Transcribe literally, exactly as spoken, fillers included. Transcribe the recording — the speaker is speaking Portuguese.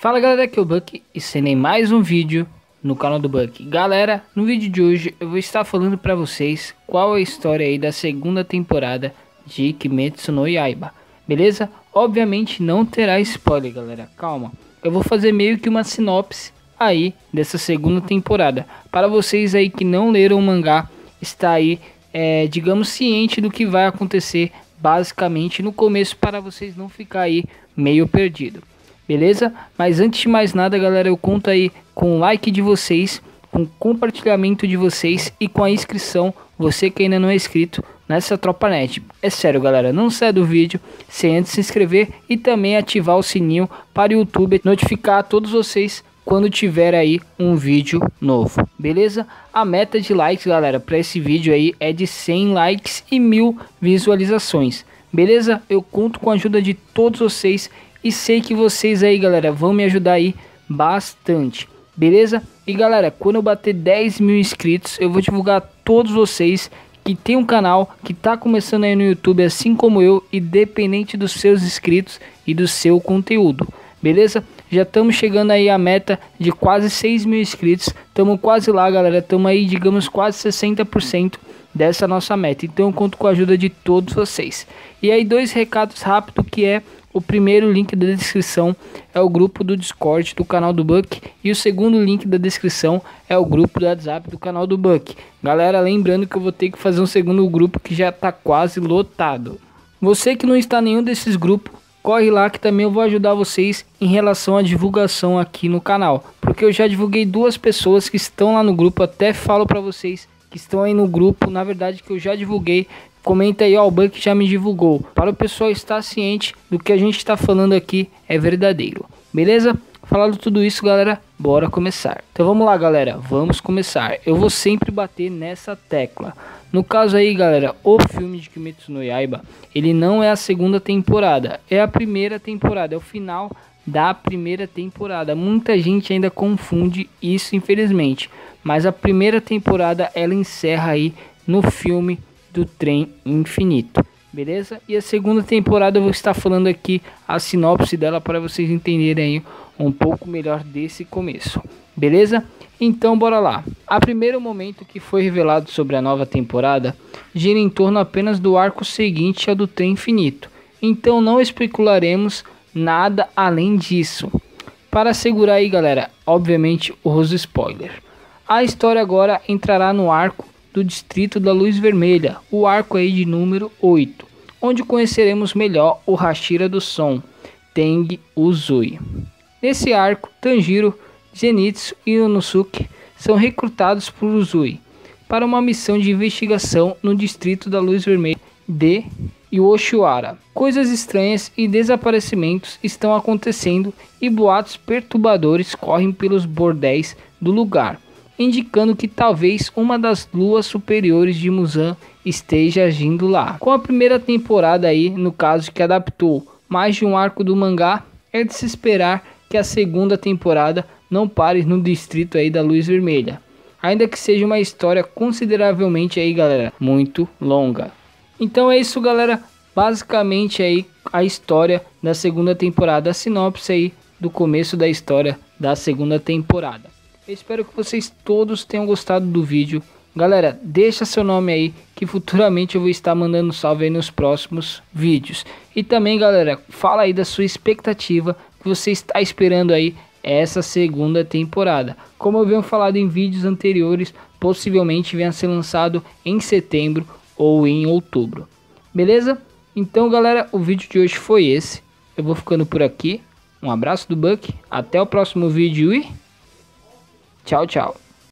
Fala galera, aqui é o Buck e serei mais um vídeo no canal do Buck. Galera, no vídeo de hoje eu vou estar falando para vocês qual é a história aí da segunda temporada de Kimetsu no Yaiba, beleza? Obviamente não terá spoiler, galera, calma. Eu vou fazer meio que uma sinopse aí dessa segunda temporada, para vocês aí que não leram o mangá, está aí, é, digamos, ciente do que vai acontecer basicamente no começo, para vocês não ficar aí meio perdido. Beleza? Mas antes de mais nada, galera, eu conto aí com o like de vocês, com o compartilhamento de vocês e com a inscrição, você que ainda não é inscrito nessa tropa net. É sério, galera, não saia do vídeo sem antes se inscrever e também ativar o sininho para o YouTube notificar a todos vocês quando tiver aí um vídeo novo, beleza? A meta de likes, galera, para esse vídeo aí é de cem likes e mil visualizações, beleza? Eu conto com a ajuda de todos vocês e sei que vocês aí, galera, vão me ajudar aí bastante, beleza? E galera, quando eu bater dez mil inscritos, eu vou divulgar a todos vocês que tem um canal que tá começando aí no YouTube, assim como eu, independente dos seus inscritos e do seu conteúdo, beleza? Já estamos chegando aí à meta de quase seis mil inscritos, estamos quase lá, galera, estamos aí, digamos, quase sessenta por cento dessa nossa meta, então eu conto com a ajuda de todos vocês. E aí dois recados rápidos, que é: o primeiro link da descrição é o grupo do Discord do canal do Buck, e o segundo link da descrição é o grupo do WhatsApp do canal do Buck. Galera, lembrando que eu vou ter que fazer um segundo grupo que já está quase lotado. Você que não está em nenhum desses grupos, corre lá que também eu vou ajudar vocês em relação à divulgação aqui no canal, porque eu já divulguei duas pessoas que estão lá no grupo, até falo para vocês que estão aí no grupo, na verdade que eu já divulguei. Comenta aí, ó, o Buck já me divulgou, para o pessoal estar ciente do que a gente está falando aqui é verdadeiro, beleza? Falando tudo isso, galera, bora começar. Então vamos lá, galera, vamos começar. Eu vou sempre bater nessa tecla. No caso aí, galera, o filme de Kimetsu no Yaiba, ele não é a segunda temporada, é a primeira temporada, é o final da primeira temporada. Muita gente ainda confunde isso, infelizmente, mas a primeira temporada ela encerra aí no filme do Trem Infinito, beleza? E a segunda temporada eu vou estar falando aqui a sinopse dela para vocês entenderem aí um pouco melhor desse começo, beleza? Então bora lá. A primeiro momento que foi revelado sobre a nova temporada gira em torno apenas do arco seguinte ao do Trem Infinito, então não especularemos nada além disso, para assegurar aí, galera, obviamente os spoilers. A história agora entrará no arco do Distrito da Luz Vermelha, o arco aí de número oito, onde conheceremos melhor o Hashira do Som, Tengen Uzui. Nesse arco, Tanjiro, Zenitsu e Inosuke são recrutados por Uzui para uma missão de investigação no Distrito da Luz Vermelha de Yoshiwara. Coisas estranhas e desaparecimentos estão acontecendo e boatos perturbadores correm pelos bordéis do lugar, indicando que talvez uma das luas superiores de Muzan esteja agindo lá. Com a primeira temporada aí, no caso que adaptou mais de um arco do mangá, é de se esperar que a segunda temporada não pare no Distrito aí da Luz Vermelha, ainda que seja uma história consideravelmente aí, galera, muito longa. Então é isso, galera, basicamente aí a história da segunda temporada, a sinopse aí do começo da história da segunda temporada. Eu espero que vocês todos tenham gostado do vídeo. Galera, deixa seu nome aí, que futuramente eu vou estar mandando salve aí nos próximos vídeos. E também, galera, fala aí da sua expectativa que você está esperando aí essa segunda temporada. Como eu venho falado em vídeos anteriores, possivelmente venha a ser lançado em setembro ou em outubro. Beleza? Então, galera, o vídeo de hoje foi esse. Eu vou ficando por aqui. Um abraço do Buck. Até o próximo vídeo e tchau, tchau.